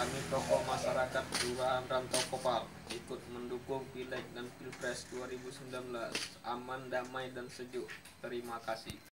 Kami tokoh masyarakat Kelurahan Rantau Kopal ikut mendukung Pileg dan Pilpres 2019 aman, damai, dan sejuk. Terima kasih.